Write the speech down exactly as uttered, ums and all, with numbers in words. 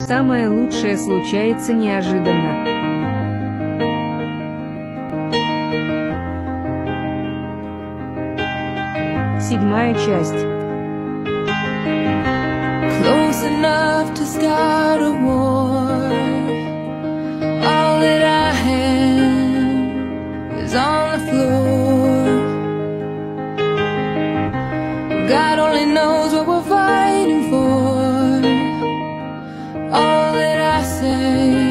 Самое лучшее случается неожиданно. Седьмая часть. Close enough to start a war. All that I have is on the floor. God only knows what we're fighting for. All that I say